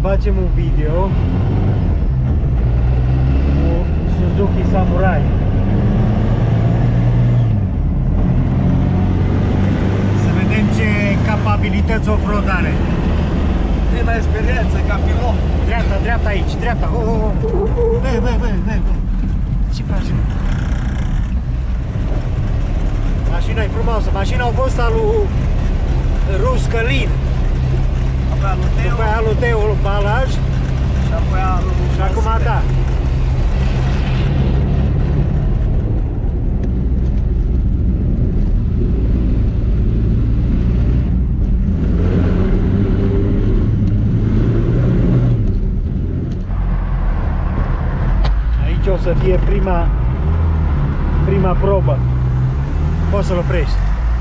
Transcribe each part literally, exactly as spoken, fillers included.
facem un video cu Suzuki Samurai. Să vedem ce capabilități off-road are. E mai experiență ca pilot. Dreapta, dreapta aici, dreapta. Oh, oh, oh. Bă, bă, bă, bă, bă. Ce faci? Mașina e frumoasă. Mașina a fost a lui Rus Călin. Apoi a lui Teo. După aia a lui Teo Balaj. Și apoi a lui... Și acum a ta. Aici o să fie prima prima probă. Poți să-l oprești.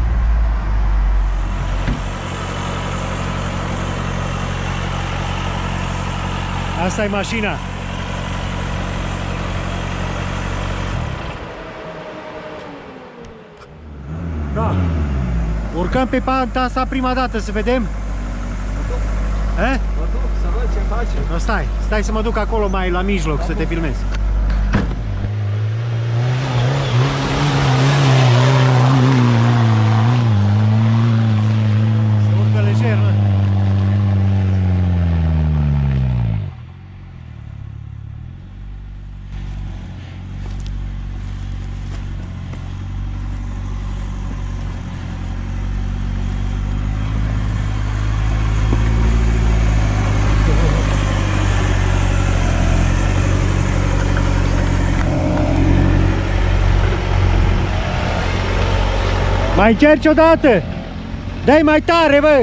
Asta e mașina. Da. Urcăm pe panta asta prima dată, să vedem. Mă duc să văd ce face. No, stai, stai să mă duc acolo mai la mijloc, da, să te filmez. Se urcă lejer, mă. Mai încerci odată! Dai mai tare, bă!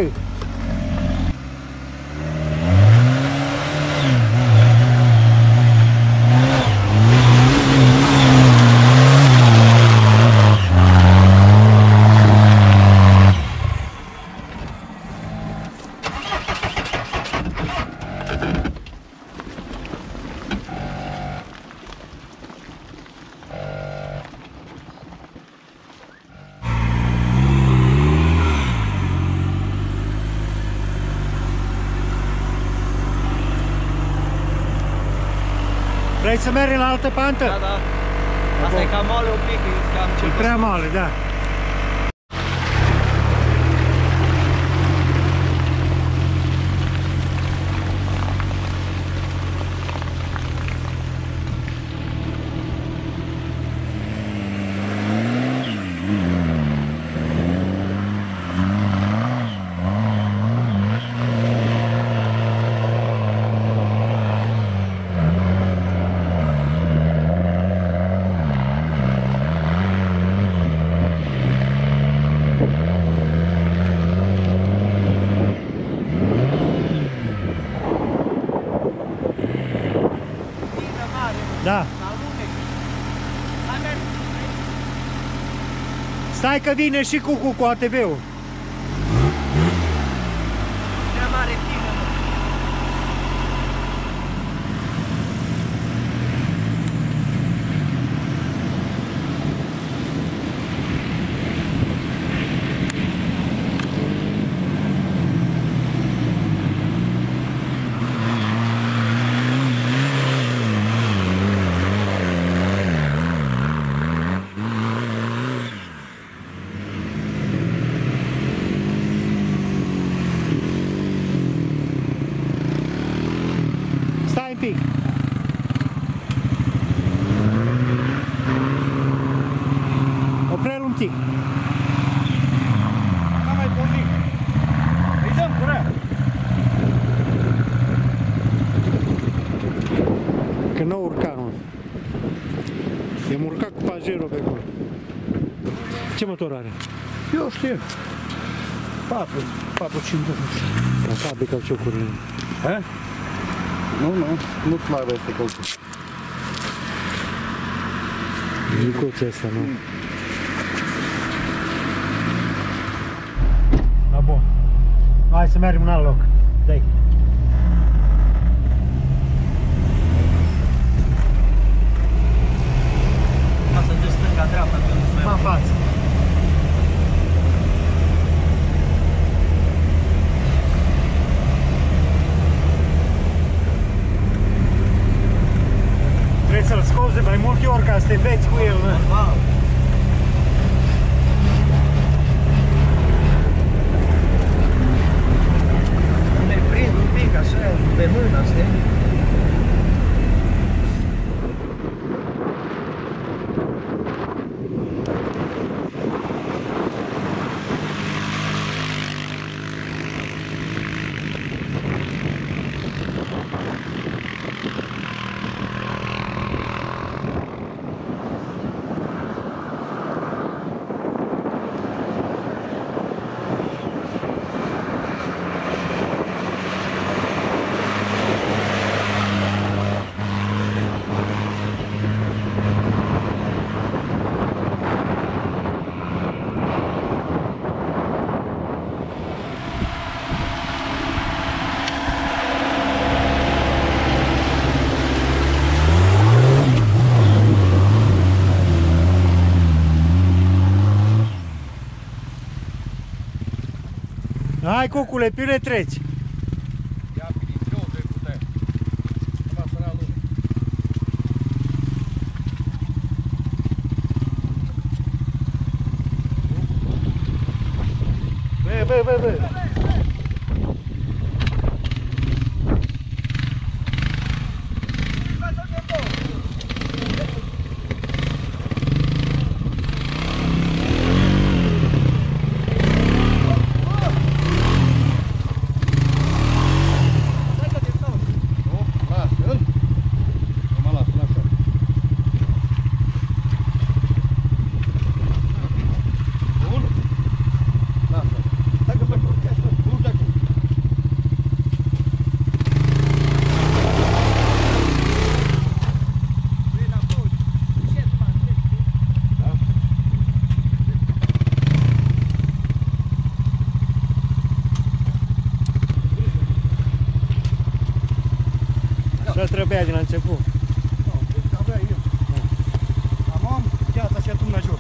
Vrei să mergi la altă pantă? Da, da. Asta e cam moale un pic, e cam ce... E prea moale, da. Da. Stai că vine și Cucu cu A T V-ul. Prea mare tină. Stai un pic. Opre-l un pic. Nu mai pornim. Îi dăm curent. Că n-a urcat, mă. I-am urcat cu Pajero pe acolo. Ce motor are? Eu știu. patru, patru, cinci. La fabrica ciocurile. He? Nu, nu, nu-ți mai vezi căutul. Micuțul ăsta, nu? Da, bun. Hai să mergem în alt loc. Dai. Ca să te stânga-dreapta pe unde să Mă în față. te beți cu el, mă. Ne prind un pic așa, pe mână, știi? Hai, cucule, pe unde treci? Ia pe din greu vei putea. Numai să n-a lume. Bă, bă, bă, bă! Așa trebuia din la început. Nu, deci avea el. Am gheața și atunci jos.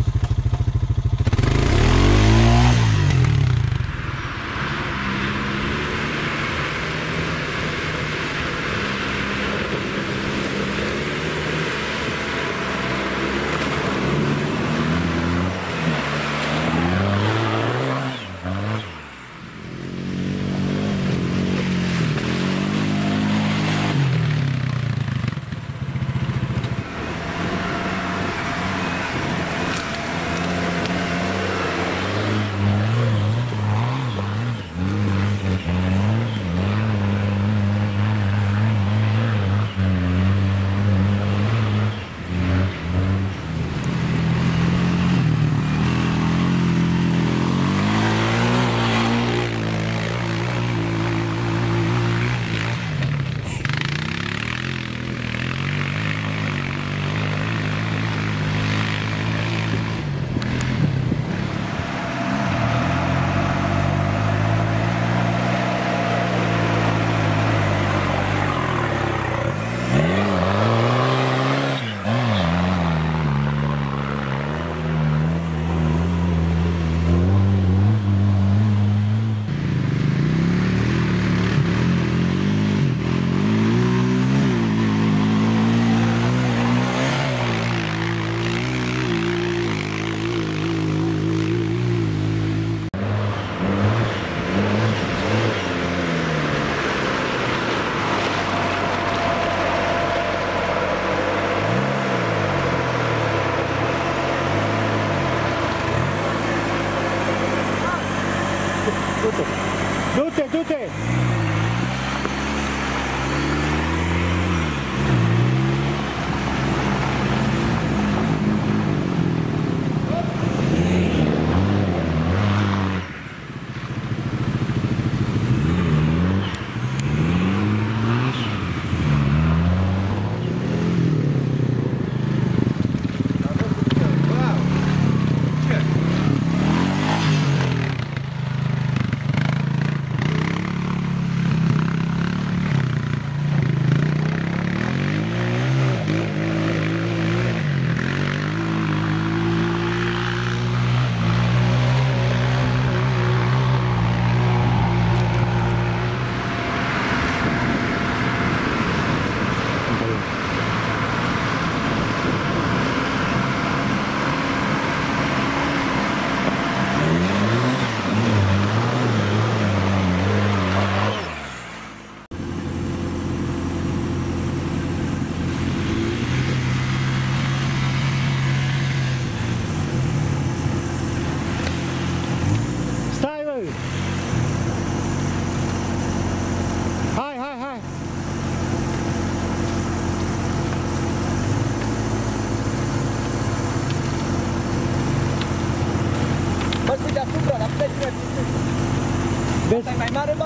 Du-te, du-te!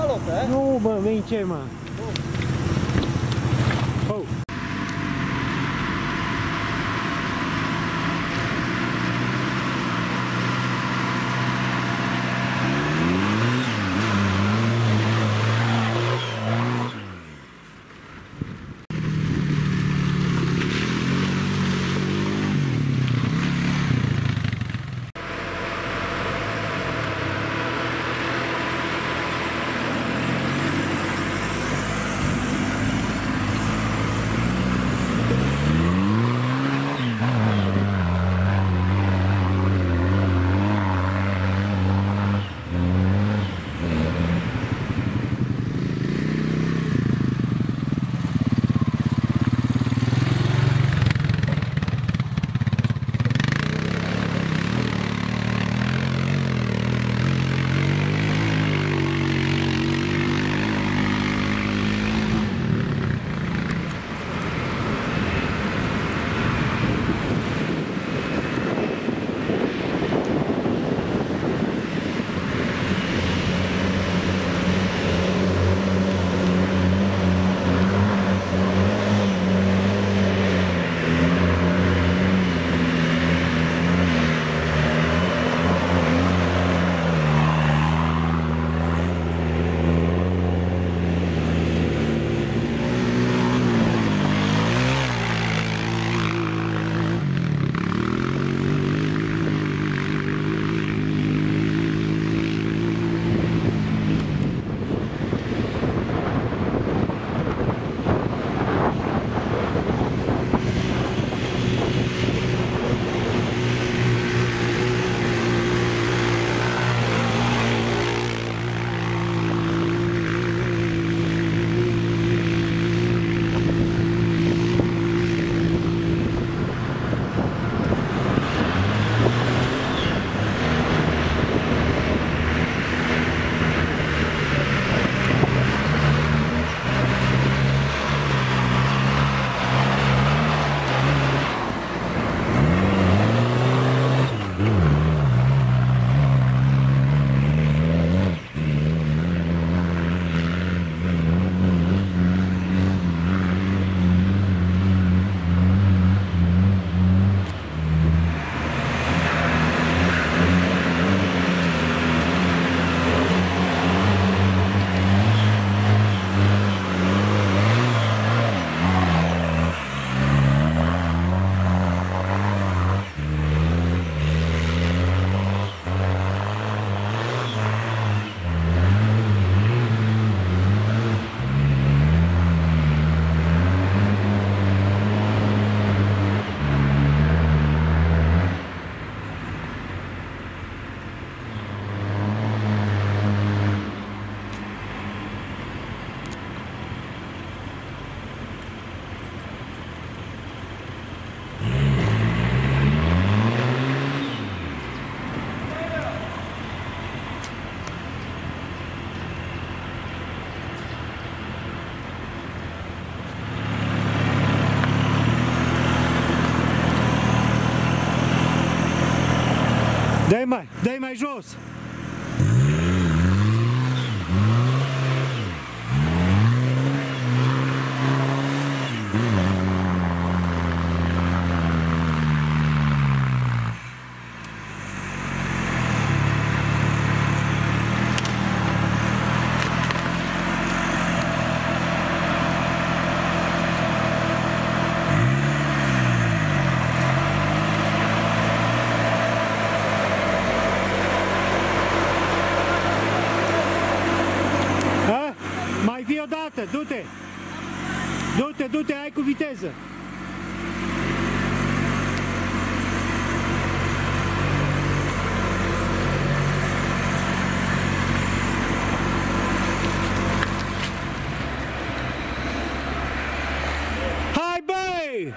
salope? Nu, mă, vem ce, mă? Oh. Dai mai, dai mai jos! Du-te! Du-te, du-te, hai cu viteză! Hai, băi!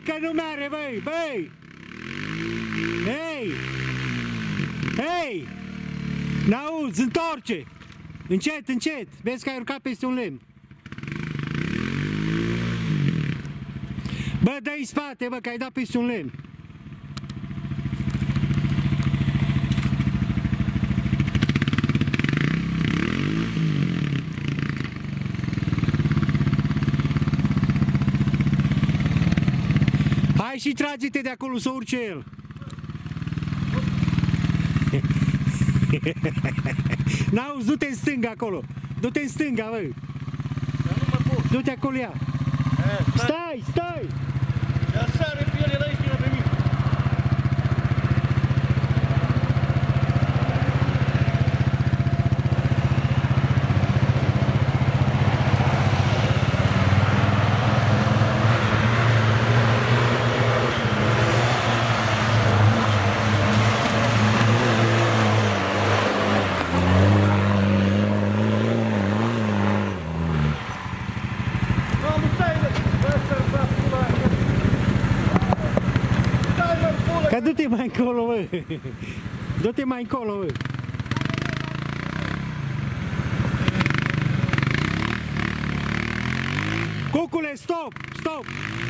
Încă nu mere, băi, băi! Hei! Hei! N-auzi, întorce! Încet, încet! Vezi că ai urcat peste un lemn. Bă, dă-i spate, bă, că ai dat peste un lemn. Hai și trage-te de acolo să urce el. N-auzi, du-te în stânga acolo. Du-te în stânga, bă. Du-te acolo, ia. Stai, stai! Ia sare pe el, el aici vine pe mine. Că du-te mai încolo, bă! Du-te mai încolo, bă! Cucule, stop! Stop!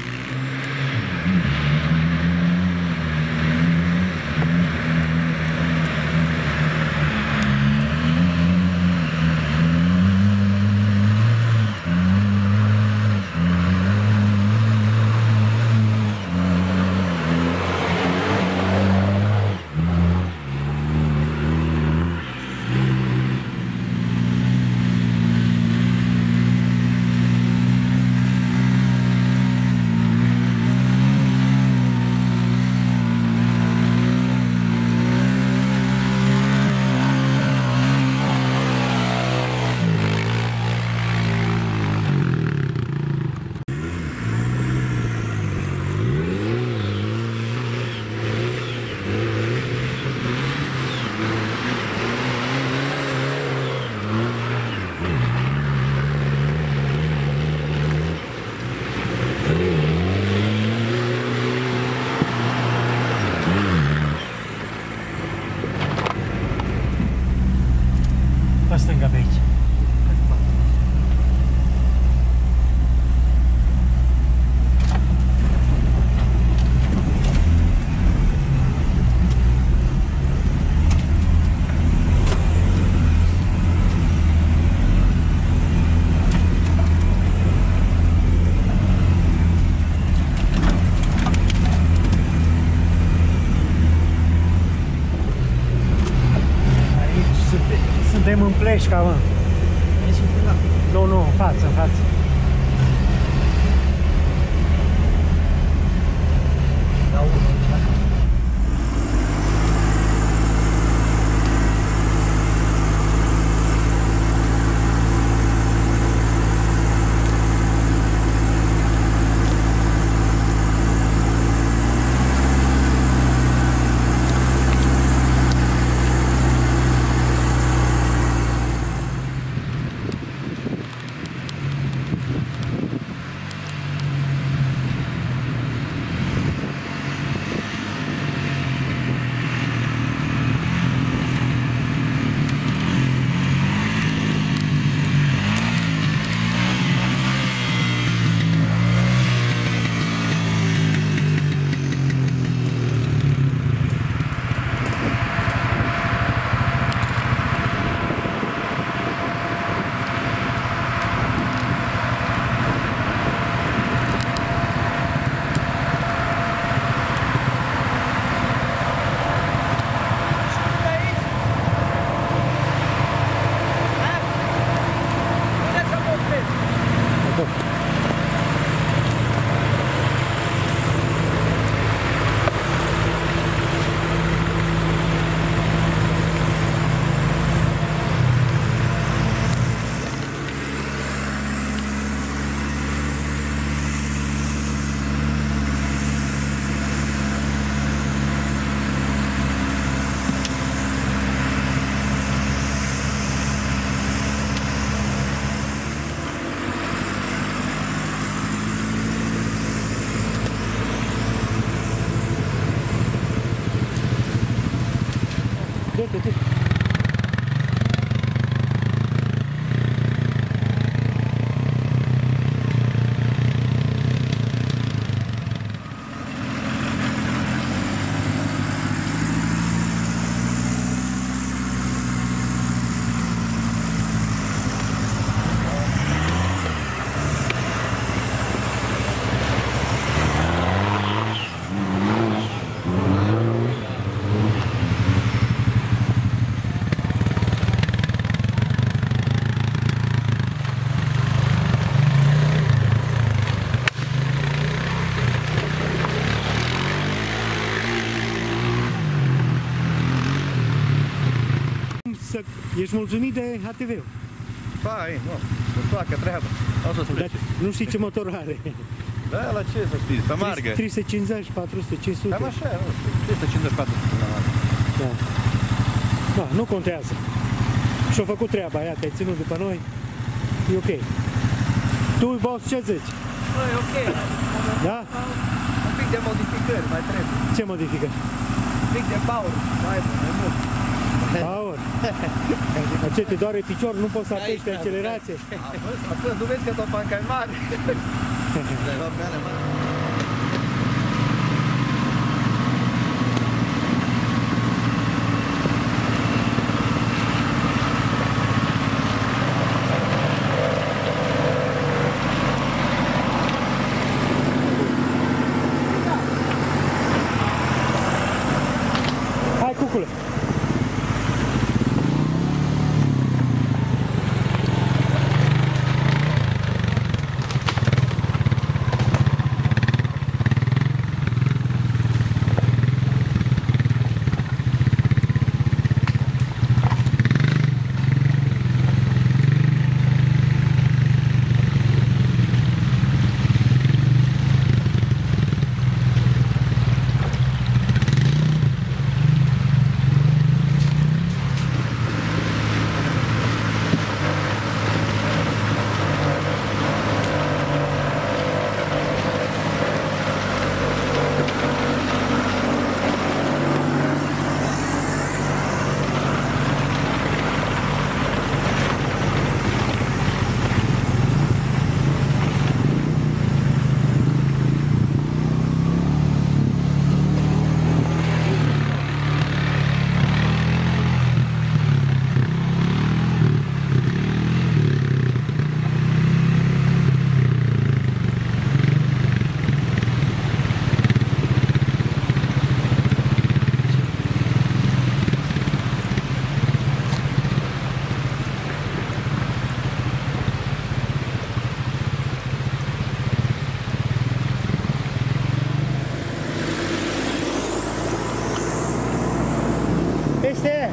Stânga pe aici. Suntem în Pleșca, mă. Nu, nu, în față, în față. Ești mulțumit de A T V-ul? Fain, nu, îmi facă treaba. O să Dar nu știi ce motor are. Da, la ce să știi, să meargă. trei sute cincizeci, patru sute, cinci sute. Cam așa, nu știu, trei sute cincizeci patru sute la mare. Da. Da, nu contează. Și-a făcut treaba, ia, te-ai ținut după noi. E ok. Tu, boss, ce zici? Bă, e ok. Da? Un pic de modificări mai trebuie. Ce modifică? Un pic de power, mai mai mult. Power. Dar ce, te doare piciorul? Nu poți să apeși pe accelerație? Atât, nu vezi că tot banca e mare. Undeva pe ale mari. Hai, cucule! Este!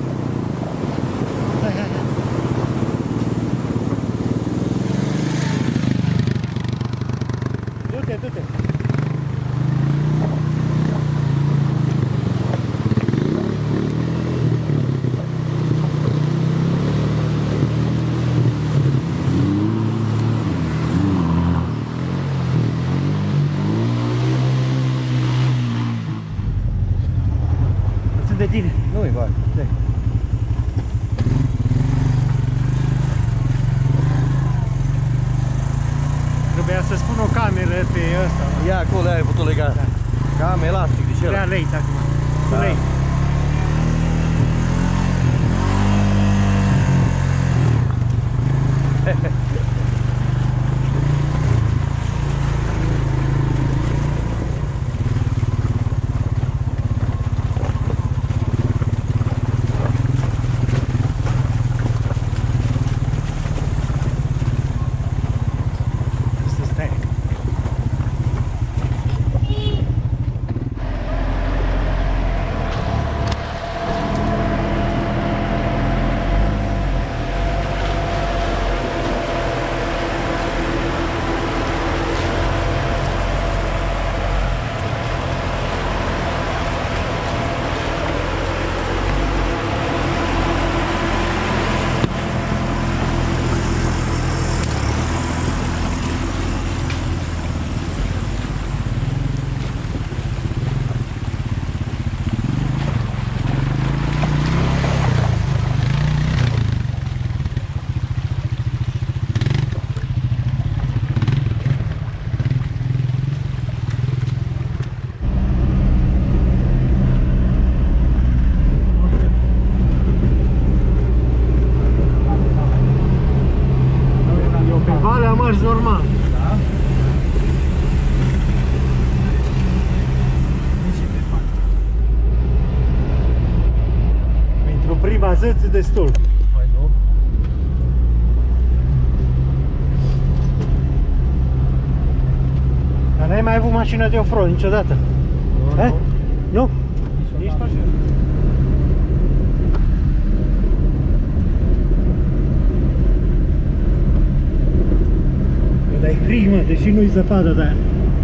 Du-te, du-te! Sunt de tine! Nu-i bani. Trebuia să spun o cameră pe ăsta. Ia acolo, ai putut lega. Da. Cam elastic de ce Prea lei acum. Da. Lei. Mărci normal. Da? Pentru prima zi ți destul. Mai nu? Dar n-ai mai avut mașină de off-road niciodată? Nu, Eh? nu. Nu? Nici așa. Dar e frig, mă, deși nu-i zăpadă, dar...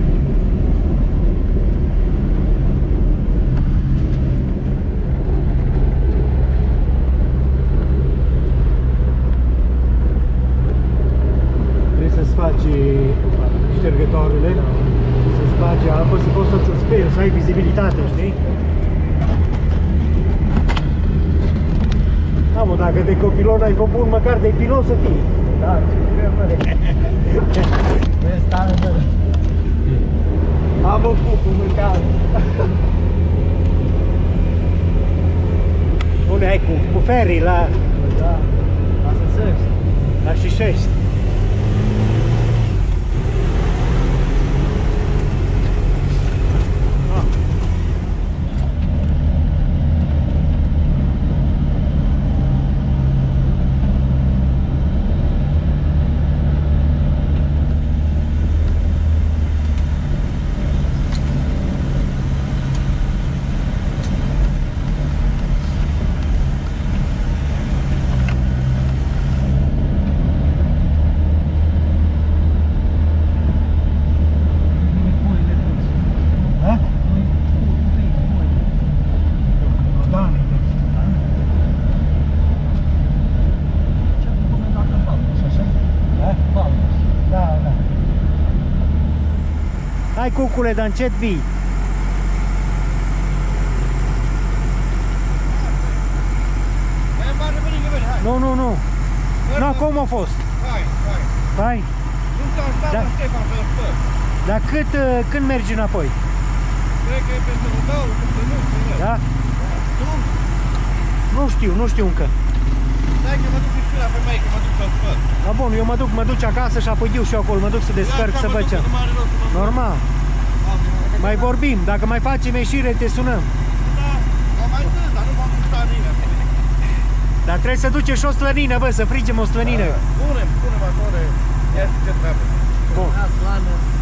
Trebuie să-ți faci ștergătoarele, să-ți bagi apă, să poți să-ți speri, să ai vizibilitate, știi? Da, mă, dacă de copilon ai făcut bun, măcar de pilot să fii. Da, ce trebuie, mă. Vezi, tare, mă. Am o cupă, mâncare. Unde ai cu, cu ferry la... Da, la Șișești. La Șișești. Hai, cucule, dar încet vii. Nu, nu, nu. Nu, cum a fost? Hai, hai. Hai. Nu s-a stat Da. la Ștefan să-l spăr. Dar cât, uh, când mergi înapoi? Cred că e peste un dau, peste nu, știu. Da? Tu? Nu știu, nu știu încă. Dai că mă duc și la femei, că mă duc să-l spăr. Da, bun, eu mă duc, mă duci acasă și apoi eu și eu acolo, mă duc să descărc, să văd ce. Normal. Mai vorbim, dacă mai facem ieșire, te sunăm. Da, mă mai strâns, dar nu m-am dus la nimeni. Dar trebuie să duce și o slănină, bă, să frigem o slănină. Punem, punem acolo, ia știu ce treabă. Bun. Da, slană.